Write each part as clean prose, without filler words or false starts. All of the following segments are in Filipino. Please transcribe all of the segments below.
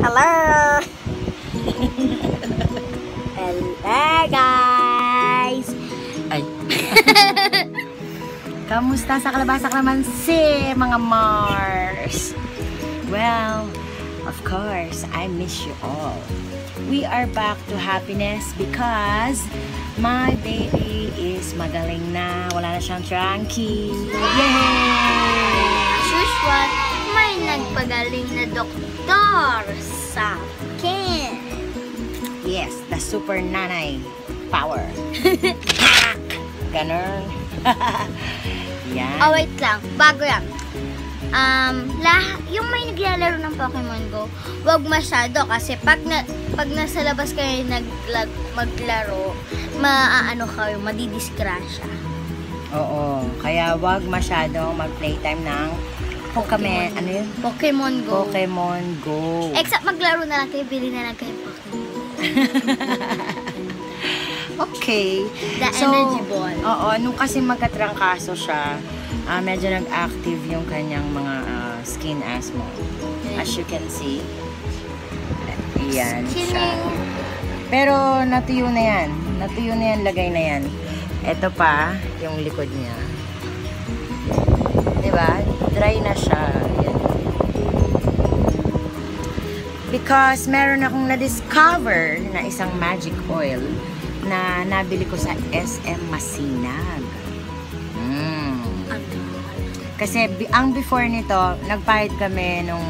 Hello! Hello, guys! Ay. Kamusta sa kalabasa kalamansi, mga Mars? Well, of course, I miss you all. We are back to happiness because my baby is magaling na. Wala na siyang trunky. Yay! As usual, may nagpagaling na doktor sa akin. Yes, the super nanay power. Ganon. Yan. Oh, wait lang. Bago yan. Yung may naglalaro ng Pokemon Go, wag masyado kasi pag nasa labas kayo maglaro, maaano kayo, madidisgrasya. Oo, kaya wag masyadong mag-playtime ng Pokemon. Ano yun? Pokemon Go. Pokemon Go. Except maglaro na lang kayo, bili na lang kayo Pokemon. Okay. The energy ball. Oo, nung kasi magkatrangkaso siya, medyo nag-active yung kanyang mga skin asthma. As you can see. Ayan siya. Pero natuyo na yan. Natuyo na yan, lagay na yan. Ito pa, yung likod niya. Diba? Dry na siya. Ayan. Because meron akong na-discover na isang magic oil na nabili ko sa SM Masinag. Kasi ang before nito, nagpahid kami nung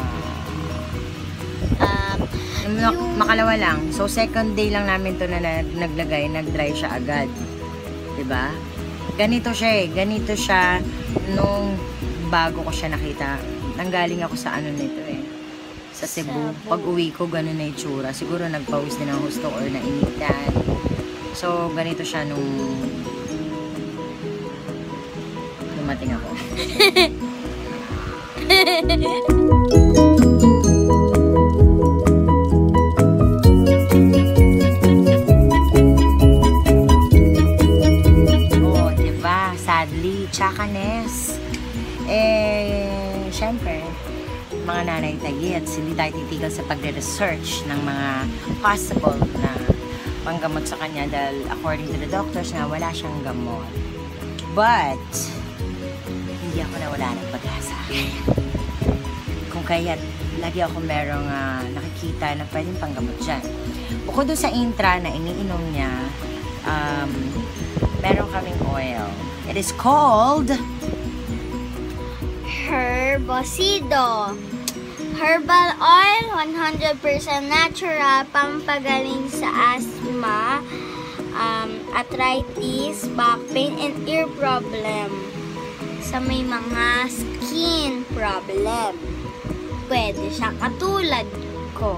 makalawa lang. So second day lang namin to na naglagay, nag-dry siya agad. 'Di ba? Ganito siya eh. Ganito siya nung bago ko siya nakita. Nanggaling ako sa ano nito eh. Sa Cebu. Pag-uwi ko, ganun na itsura. Siguro nagpawis din ang husto or nainitan. So ganito siya nung dumating ako. Oh, diba? Sadly, tsakanes. Syempre, mga nanay tagits, hindi tayo titigil sa pagre-research ng mga possible na panggamot sa kanya dahil according to the doctors na wala siyang gamot. But, hindi ako nawala ng pag-asa. Kung kaya't lagi ako merong nakikita na pwedeng panggamot dyan. Bukod doon sa intra na iniinom niya, meron kaming oil. It is called Herbocido. Herbal oil, 100% natural, pampagaling sa asthma, arthritis, back pain, and ear problem. Sa may mga skin problem. Pwede siya katulad ko.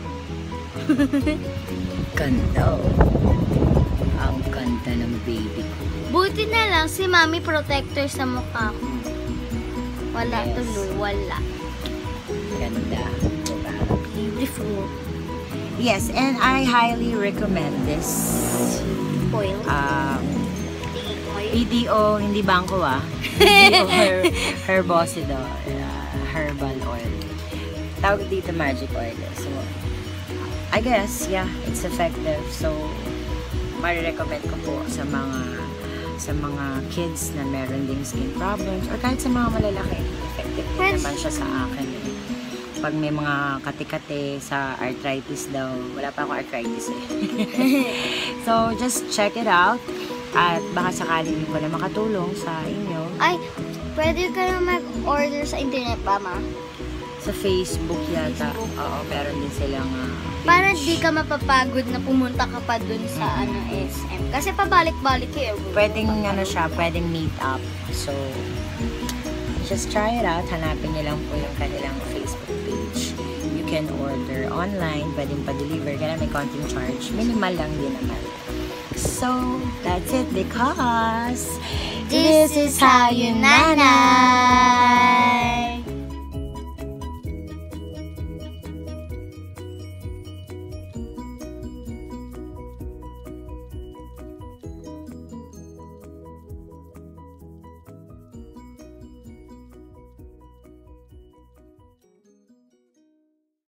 Ganda. Ang ganda ng baby ko. Buti na lang si Mami protector sa mukha ko. Wala Yes. tuloy, wala. Ganda. Diba? Beautiful. Yes, and I highly recommend this. Oil. PDO, hindi bangko PDO Herbocido. Herbal oil. Tawag dito magic oil. So, I guess, yeah, it's effective. So, marirecommend ko po sa mga kids na meron ding skin problems or kahit sa mga malalaki. Effective din naman siya sa akin. Pag may mga kati-kati sa arthritis daw, wala pa ako arthritis eh. So, just check it out. At baka sakaling ko na makatulong sa inyo. Ay, pwede kayo mag-order sa internet pa, Ma? Sa Facebook yata. Oo, meron din silang page. Para di ka mapapagod na pumunta ka pa dun sa SM. Kasi pabalik-balik kayo. Pwedeng pwedeng meet up. So, just try it out. Hanapin niyo lang po yung kanilang Facebook page. You can order online. Pwedeng pa-deliver. Kaya may konting charge. Minimal lang din naman. So, that's it because this is how you nanay.